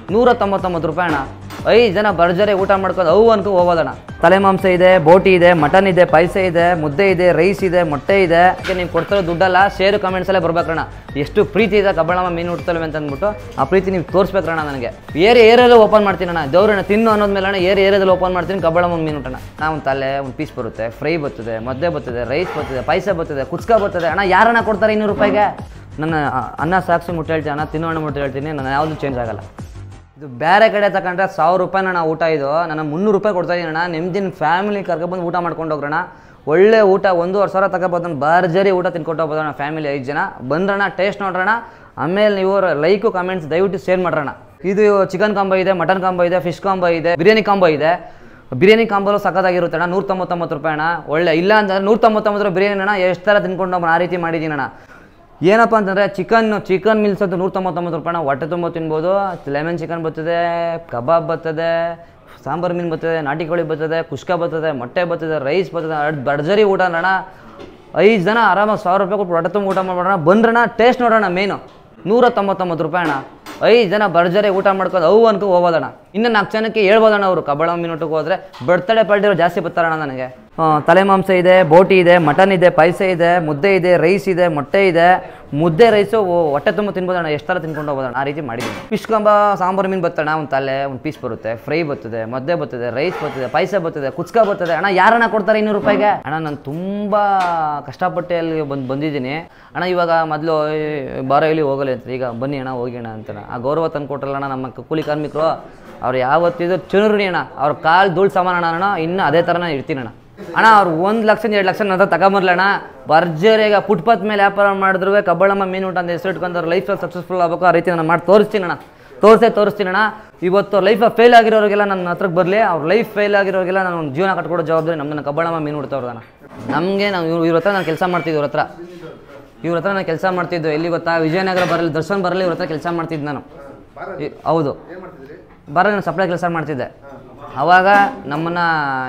₹199 ಅಣ್ಣ. 5 ಜನ ಭರ್ಜರಿ ಊಟ ಮಾಡ್ಕೊಂಡು ಅವು ಅನ್ಕೊ ಹೋಗೋದಣ್ಣ. ತಲೆ ಮಾಂಸ ಇದೆ, ಬೋಟಿ ಇದೆ, ಮಟನ್ ಇದೆ, ಪಾಯಸ ಇದೆ, ಮುದ್ದೆ ಇದೆ, ರೈಸ್ ಇದೆ, ಮೊಟ್ಟೆ ಇದೆ. ನೀವು ಕೊಡ್ತಿರೋ ದುಡ್ಡಲ್ಲ, ಶೇರು ಕಮೆಂಟ್ಸಲ್ಲೇ ಬರ್ಬೇಕಣ್ಣ. ಎಷ್ಟು ಪ್ರೀತಿ ಇದೆ ಕಬ್ಬಳಮ್ಮ ಮೀನು ಹುಡ್ತಲ್ವೆ ಅಂತ ಅಂದ್ಬಿಟ್ಟು ಆ ಪ್ರೀತಿ ನೀವು ತೋರಿಸ್ಬೇಕಣ್ಣ ನನಗೆ. ಏರಿಯಾದಲ್ಲಿ ಓಪನ್ ಮಾಡ್ತೀನಿ ಅಣ್ಣ. ದೇವ್ರಣ್ಣ ತಿನ್ನು ಅನ್ನೋದ್ಮೇಲೆ ಅಣ್ಣ ಏರಿಯಾದಲ್ಲಿ ಓಪನ್ ಮಾಡ್ತೀನಿ ಕಬ್ಬಳಮ್ಮ ಮೀನು ಊಟಣ್ಣ. ಒಂದು ತಲೆ ಒಂದು ಪೀಸ್ ಬರುತ್ತೆ, ಫ್ರೈ ಬರ್ತದೆ, ಮುದ್ದೆ ಬರ್ತದೆ, ರೈಸ್ ಬರ್ತದೆ, ಪಾಯಸ ಬರ್ತದೆ, ಕುಚ್ಕ ಬರ್ತದೆ ಅಣ್ಣ. ಯಾರನ್ನ ಕೊಡ್ತಾರೆ ₹200? ನನ್ನ ಅನ್ನ ಸಾಕ್ಷಿ ಮುಟ್ಟು ಹೇಳ್ತೀನಿ ಅಣ್ಣ, ತಿನ್ನೋ ಹಣ್ಣು ಮುಟ್ಟು ಹೇಳ್ತೀನಿ, ನಾನು ಯಾವುದು ಚೇಂಜ್ ಆಗಲ್ಲ. ಇದು ಬೇರೆ ಕಡೆ ತಗೊಂಡ್ರೆ ₹1000 ಅಣ್ಣ ಊಟ. ಇದು ನಾನು ₹300 ಕೊಡ್ತಾಯಿದ್ದೀನಿ ಅಣ್ಣ. ನಿಮ್ದಿನ ಫ್ಯಾಮಿಲಿ ಕರ್ಕೊಬಂದು ಊಟ ಮಾಡ್ಕೊಂಡು ಹೋಗ್ರಣ್ಣ. ಒಳ್ಳೆ ಊಟ, 1,500 ತಗೋಬೋದು. ಭರ್ಜರಿ ಊಟ ತಿನ್ಕೊಂಡು ಹೋಗ್ಬೋದಣ್ಣ ಫ್ಯಾಮಿಲಿ 5 ಜನ ಬಂದ್ರಣ್ಣ. ಟೇಸ್ಟ್ ನೋಡ್ರಣ್ಣ. ಆಮೇಲೆ ನೀವು ಲೈಕು ಕಮೆಂಟ್ಸ್ ದಯವಿಟ್ಟು ಶೇರ್ ಮಾಡ್ರಣ್ಣ. ಇದು ಚಿಕನ್ ಕಾಂಬೋ ಇದೆ, ಮಟನ್ ಕಾಂಬೋ ಇದೆ, ಫಿಶ್ ಕಾಂಬೋ ಇದೆ, ಬಿರಿಯಾನಿ ಕಾಂಬೋ ಇದೆ. ಬಿರಿಯಾನಿ ಕಾಂಬೋಲು ಸಖತ್ತಾಗಿರುತ್ತೆ ಅಣ್ಣ. ₹199 ಅಣ್ಣ. ಒಳ್ಳೆ ಇಲ್ಲ ಅಂತಂದ್ರೆ ₹199 ಬಿರಿಯಾನಿ ಅಣ್ಣ. ಎಷ್ಟು ಥರ ತಿನ್ಕೊಂಡು ಹೋಗೋಣ ಆ ರೀತಿ ಮಾಡಿದ್ದೀನಿ ಅಣ್ಣ. ಏನಪ್ಪ ಅಂತಂದರೆ ಚಿಕನ್ ಮೀಲ್ಸ್ ಅಂತ ₹199 ಅಣ್ಣ. ಹೊಟ್ಟೆ ತುಂಬ ತಿನ್ಬೋದು. ಲೆಮನ್ ಚಿಕನ್ ಬರ್ತದೆ, ಕಬಾಬ್ ಬರ್ತದೆ, ಸಾಂಬಾರು ಮೀನು ಬರ್ತದೆ, ನಾಟಿ ಕೋಳಿ ಬರ್ತದೆ, ಕುಷ್ಕ ಬರ್ತದೆ, ಮೊಟ್ಟೆ ಬರ್ತದೆ, ರೈಸ್ ಬರ್ತದೆ. ಭರ್ಜರಿ ಊಟ ಅಣ್ಣ. 5 ಜನ ಆರಾಮಾಗಿ ₹1000 ಕೊಟ್ಟು ಹೊಟ್ಟೆ ತುಂಬ ಊಟ ಮಾಡೋಣ. ಬಂದ್ರಣ್ಣ, ಟೇಸ್ಟ್ ನೋಡೋಣ. ಮೇನು ₹199 ಅಣ್ಣ. 5 ಜನ ಭರ್ಜರಿ ಊಟ ಮಾಡ್ಕೊಂಡು ಅವು ಅನ್ಕೊ ಹೋಗೋದಣ್ಣ. ಇನ್ನು 4 ಜನಕ್ಕೆ ಹೇಳ್ಬೋದಣ್ಣ ಅವರು ಕಬ್ಬಳಮ್ಮ ಮೀನು ಊಟಕ್ಕೆ ಹೋದರೆ. ಬರ್ತ್ಡೇ ಪಾರ್ಟಿರೋ ಜಾಸ್ತಿ ಬರ್ತಾರಣ್ಣ ನನಗೆ. ತಲೆ ಮಾಂಸ ಇದೆ, ಬೋಟಿ ಇದೆ, ಮಟನ್ ಇದೆ, ಪಾಯಸ ಇದೆ, ಮುದ್ದೆ ಇದೆ, ರೈಸ್ ಇದೆ, ಮೊಟ್ಟೆ ಇದೆ. ಮುದ್ದೆ ರೈಸು ಹೊಟ್ಟೆ ತುಂಬ ತಿನ್ಬೋದಣ್ಣ. ಎಷ್ಟು ಥರ ತಿನ್ಕೊಂಡು ಹೋಗೋದಣ್ಣ ಆ ರೀತಿ ಮಾಡಿದ್ದೀನಿ. ಫಿಶ್ ಕಾಂಬ ಸಾಂಬಾರು ಮೀನು ಬರ್ತಣ್ಣ. ಒಂದು ತಲೆ ಒಂದು ಪೀಸ್ ಬರುತ್ತೆ, ಫ್ರೈ ಬರ್ತದೆ, ಮುದ್ದೆ ಬರ್ತದೆ, ರೈಸ್ ಬರ್ತದೆ, ಪಾಯಸ ಬರ್ತದೆ, ಕುಚ್ಕ ಬರ್ತದೆ ಅಣ್ಣ. ಯಾರನ್ನ ಕೊಡ್ತಾರೆ ₹200? ಅಣ್ಣ ನಾನು ತುಂಬ ಕಷ್ಟಪಟ್ಟು ಅಲ್ಲಿ ಬಂದಿದ್ದೀನಿ ಅಣ್ಣ. ಇವಾಗ ಮೊದಲು ಬಾರ ಇಲ್ಲಿ ಹೋಗಲಿ ಅಂತ, ಈಗ ಬನ್ನಿ ಅಣ್ಣ ಹೋಗೋಣ ಅಂತಾನೆ ಆ ಗೌರವ ತಂದು ಕೊಟ್ಟರಲ್ಲ ಅಣ್ಣ ನಮ್ಮ ಕೂಲಿ ಕಾರ್ಮಿಕರು. ಅವ್ರು ಯಾವತ್ತಿದ್ರು ಚುನುರುಣಿ ಅಣ್ಣ. ಅವ್ರ ಕಾಲು ಧೂಳು ಸಮಾನ ಅಣ್ಣ. ಇನ್ನೂ ಅದೇ ಥರನೇ ಇರ್ತೀನಿ ಅಣ್ಣ. ಅಣ್ಣ ಅವ್ರು 1 ಲಕ್ಷ 2 ಲಕ್ಷ ನನ್ನ ತಗೊಂಬರ್ಲಣ್ಣ. ಭರ್ಜರಿಯಾಗ ಫುಟ್ಪಾತ್ ಮೇಲೆ ವ್ಯಾಪಾರ ಮಾಡಿದ್ರು ಕಬ್ಬಳಮ್ಮ ಮೀನು ಊಟ ಅಂತ ಹೆಸರು ಇಟ್ಕೊಂಡ್ರೆ ಲೈಫಲ್ಲಿ ಸಕ್ಸಸ್ಫುಲ್ ಆಗಬೇಕು. ಆ ರೀತಿ ನಾನು ಮಾಡಿ ತೋರಿಸ್ತೀನಿ ಅಣ್ಣ. ತೋರಿಸ್ತೀನಿ ಅಣ್ಣ. ಇವತ್ತು ಲೈಫಲ್ಲಿ ಫೇಲ್ ಆಗಿರೋರಿಗೆಲ್ಲ ನನ್ನ ಹತ್ರಕ್ಕೆ ಬರಲಿ. ಅವ್ರ ಲೈಫ್ ಫೇಲ್ ಆಗಿರೋರಿಗೆಲ್ಲ ನಾನು ಒಂದು ಜೀವನ ಕಟ್ಕೊಡೋ ಜವಾಬ್ದಾರಿ ನಮ್ಮನ್ನ ಕಬ್ಬಳಮ್ಮ ಮೀನು ಊಡ್ತವ್ರದಣ್ಣ. ನಮಗೆ ನಾವು ಇವ್ರ ಹತ್ರ ನಾನು ಕೆಲಸ ಮಾಡ್ತಿದ್ದೆ. ಇವ್ರ ಹತ್ರ ನಾನು ಕೆಲಸ ಮಾಡ್ತಿದ್ದು. ಎಲ್ಲಿ ಗೊತ್ತಾ, ವಿಜಯನಗರ ಬರಲಿ, ದರ್ಶನ್ ಬರಲಿ, ಇವ್ರ ಹತ್ರ ಕೆಲಸ ಮಾಡ್ತಿದ್ದೆ ನಾನು. ಹೌದು, ಬರಲಿ ನಾನು ಸಪ್ಲೈ ಕೆಲಸ ಮಾಡ್ತಿದ್ದೆ. ಆವಾಗ ನಮ್ಮನ್ನು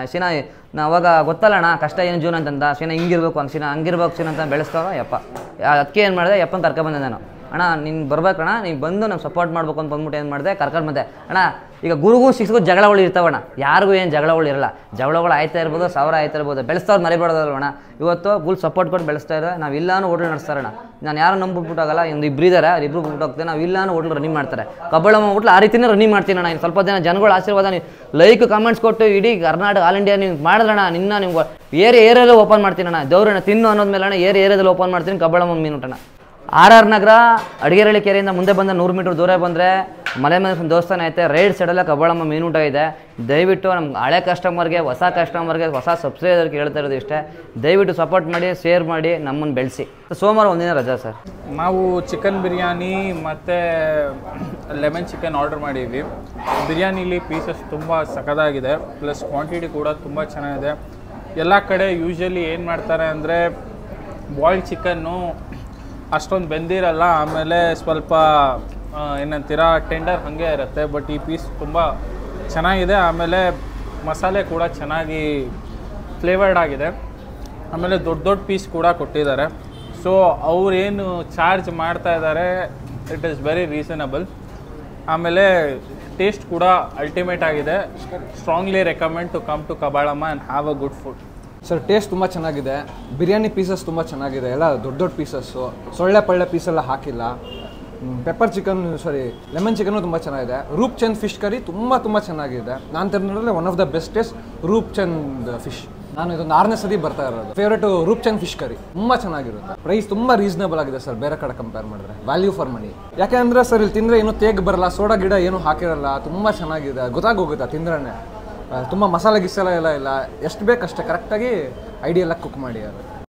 ನಾ ಅವಾಗ ಗೊತ್ತಲ್ಲ ಅಣ್ಣ ಕಷ್ಟ ಏನು ಜೀವನ ಅಂತಂದ. ಹಿಂಗಿರ್ಬೇಕು ಹಂಗಿರ್ಬೇಕು ಅಂತ ಬೆಳೆಸ್ತಾವ. ಅದಕ್ಕೆ ಏನು ಮಾಡಿದೆ, ಯಪ್ಪನ ಕರ್ಕೊಂಡ್ಬಂದೆ ನಾನು. ಅಣ್ಣ ನೀನು ಬರ್ಬೇಕಣ್ಣ, ನೀವು ಬಂದು ನಾವು ಸಪೋರ್ಟ್ ಮಾಡ್ಬೇಕು ಅಂತ ಬಂದ್ಬಿಟ್ಟು ಏನು ಮಾಡಿದೆ, ಕರ್ಕೊಂಡು ಬಂದೆ ಅಣ್ಣ. ಈಗ ಗುರುಗೂ ಶಿಕ್ಷಕರು ಜಗಳಗಳು ಇರ್ತಾವಣ್ಣ. ಯಾರಿಗೂ ಏನು ಜಗಳಗಳು ಇರಲ್ಲ. ಜಗಳಗಳು ಆಯ್ತಾ ಇರ್ಬೋದು, 1000 ಆಯ್ತಾ ಇರ್ಬೋದು. ಬೆಳೆಸ್ತವ್ರು ಮರಿಬಾರ್ದಲ್ವಣ್ಣ. ಇವತ್ತು ಫುಲ್ ಸಪೋರ್ಟ್ ಕೊಟ್ಟು ಬೆಳೆಸ್ತಾ ಇದ್ದಾರೆ. ನಾವು ಇಲ್ಲಾನು ಹೋಟ್ಲ್ ನಡೆಸ್ತಾರಣ್ಣ. ನಾನು ಯಾರು ನಂಬಿಟ್ಬಿಟ್ಟಾಗಲ್ಲ. ಒಂದು ಇಬ್ಬರು ಇದ್ದಾರೆ, ಇಬ್ಬರು ಬಿಟ್ಟು ಹೋಗ್ತೇವೆ. ನಾವು ಇಲ್ಲಾನು ಹೋಟ್ಲ್ ರನ್ನಿಂಗ್ ಮಾಡ್ತಾರೆ. ಕಬ್ಬಳಮ್ಮ ಹೋಟ್ಲ್ ಆ ರೀತಿಯೇ ರನ್ನಿಂಗ್ ಮಾಡ್ತೀನಿ ಅಣ್ಣ. ಇನ್ನು ಸ್ವಲ್ಪ ಜನಗಳು ಆಶೀರ್ವಾದ, ನೀವು ಲೈಕ್ ಕಮೆಂಟ್ಸ್ ಕೊಟ್ಟು ಇಡೀ ಕರ್ನಾಟಕ ಆಲ್ ಇಂಡಿಯಾ ನೀವು ಮಾಡಿದ್ರಣ್ಣ. ನಿಮ್ಗೆ ಏರಿಯಾದಲ್ಲಿ ಓಪನ್ ಮಾಡ್ತೀನಿ ಅಣ್ಣ. ದೇವ್ರಣ್ಣ ತಿನ್ನು ಅನ್ನೋದ್ಮೇಲೆ ಅಣ್ಣ ಏರಿಯಾದಲ್ಲಿ ಓಪನ್ ಮಾಡ್ತೀನಿ ಕಬ್ಬಳಮ್ಮ ಮೀನು ಊಟಣ್ಣ. RR ನಗರ ಅಡಿಗೆರಳ್ಳಿ ಕೆರೆಯಿಂದ ಮುಂದೆ ಬಂದ 100 ಮೀಟರ್ ದೂರ ಬಂದರೆ ಮಲೆ ದೇವಸ್ಥಾನ ಐತೆ. ರೈಟ್ ಸೈಡಲ್ಲೇ ಕಬ್ಬಳಮ್ಮ ಮೀನು ಊಟ ಇದೆ. ದಯವಿಟ್ಟು ನಮ್ಮ ಹಳೆ ಕಸ್ಟಮರ್ಗೆ, ಹೊಸ ಕಸ್ಟಮರ್ಗೆ, ಹೊಸ ಸಬ್ಸ್ಕ್ರೈಬರ್ಗೆ ಹೇಳ್ತಾ ಇರೋದು ಇಷ್ಟೇ. ದಯವಿಟ್ಟು ಸಪೋರ್ಟ್ ಮಾಡಿ, ಶೇರ್ ಮಾಡಿ, ನಮ್ಮನ್ನು ಬೆಳೆಸಿ. ಸೋಮವಾರ ಒಂದಿನ ರಜಾ ಸರ್. ನಾವು ಚಿಕನ್ ಬಿರಿಯಾನಿ ಮತ್ತು ಲೆಮನ್ ಚಿಕನ್ ಆರ್ಡರ್ ಮಾಡಿದ್ವಿ. ಬಿರಿಯಾನಿಲಿ ಪೀಸಸ್ ತುಂಬ ಸಖತ್ತಾಗಿದೆ. ಪ್ಲಸ್ ಕ್ವಾಂಟಿಟಿ ಕೂಡ ತುಂಬ ಚೆನ್ನಾಗಿದೆ. ಎಲ್ಲ ಕಡೆ ಯೂಶ್ವಲಿ ಏನು ಮಾಡ್ತಾರೆ ಅಂದರೆ ಬಾಯ್ಲ್ಡ್ ಚಿಕನ್ನು ಅಷ್ಟೊಂದು ಬೆಂದಿರಲ್ಲ. ಆಮೇಲೆ ಸ್ವಲ್ಪ ಏನಂತೀರ ಟೆಂಡರ್ ಹಾಗೆ ಇರುತ್ತೆ. ಬಟ್ ಈ ಪೀಸ್ ತುಂಬ ಚೆನ್ನಾಗಿದೆ. ಆಮೇಲೆ ಮಸಾಲೆ ಕೂಡ ಚೆನ್ನಾಗಿ ಫ್ಲೇವರ್ಡ್ ಆಗಿದೆ. ಆಮೇಲೆ ದೊಡ್ಡ ಪೀಸ್ ಕೂಡ ಕೊಟ್ಟಿದ್ದಾರೆ. ಸೊ ಅವರೇನು ಚಾರ್ಜ್ ಮಾಡ್ತಾ ಇದ್ದಾರೆ ಇಟ್ ಈಸ್ ವೆರಿ ರೀಸನಬಲ್. ಆಮೇಲೆ ಟೇಸ್ಟ್ ಕೂಡ ಅಲ್ಟಿಮೇಟ್ ಆಗಿದೆ. Strongly recommend to come to Kabbalamma and have a good food. Sir taste ತುಂಬ ಚೆನ್ನಾಗಿದೆ. ಬಿರಿಯಾನಿ ಪೀಸಸ್ ತುಂಬ ಚೆನ್ನಾಗಿದೆ. ಎಲ್ಲ ದೊಡ್ಡ ಪೀಸಸ್ಸು, ಸೊಳ್ಳೆ ಪಳ್ಳೆ ಪೀಸೆಲ್ಲ ಹಾಕಿಲ್ಲ. ಪೆಪ್ಪರ್ ಚಿಕನ್ ಲೆಮನ್ ಚಿಕನ್ನು ತುಂಬ ಚೆನ್ನಾಗಿದೆ. ರೂಪ್ ಚಂದ್ ಫಿಶ್ ಕರಿ ತುಂಬ ಚೆನ್ನಾಗಿದೆ. ನಾನು ತಿನ್ನೋದ್ರಲ್ಲಿ one of the bestest Roop Chand fish. ನಾನು ಇದೊಂದು 6ನೇ ಸತಿ ಬರ್ತಾ ಇರೋದು. Favourite Roop Chand fish curry ತುಂಬ ಚೆನ್ನಾಗಿರುತ್ತೆ. ಪ್ರೈಸ್ ತುಂಬ ರೀಸನಬಲ್ ಆಗಿದೆ ಸರ್. ಬೇರೆ ಕಡೆ ಕಂಪೇರ್ ಮಾಡಿದ್ರೆ ವ್ಯಾಲ್ಯೂ ಫಾರ್ ಮನಿ. ಯಾಕೆಂದರೆ ಸರ್ ಇಲ್ಲಿ ತಿಂದರೆ ಏನೂ ತೇಗ್ ಬರಲ್ಲ, ಸೋಡಾ ಗಿಡ ಏನೂ ಹಾಕಿರಲ್ಲ. ತುಂಬ ಚೆನ್ನಾಗಿದೆ, ಗೊತ್ತಾಗೋಗುತ್ತೆ ತಿಂದ್ರೇ. ತುಂಬ ಮಸಾಲೆ ಗಿಸಾಲೆ ಎಲ್ಲ ಇಲ್ಲ. ಎಷ್ಟು ಬೇಕಷ್ಟೇ ಕರೆಕ್ಟಾಗಿ ಐಡಿಯೆಲ್ಲ ಕುಕ್ ಮಾಡಿ ಅದು.